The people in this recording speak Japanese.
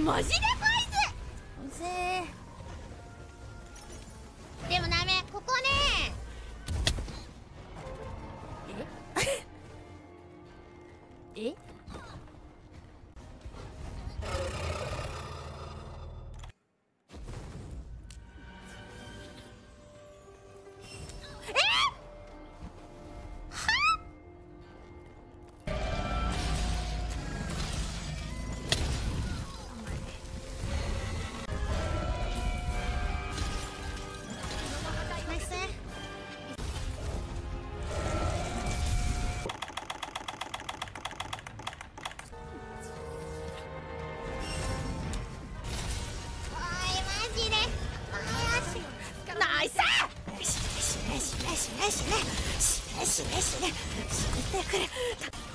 マジでファイズ。うぜえ。でもダメ、ここね。えナイス。死ね死ね死ね死ね死ね死ね死ね死ね死ね死ね死ね死ねくれ。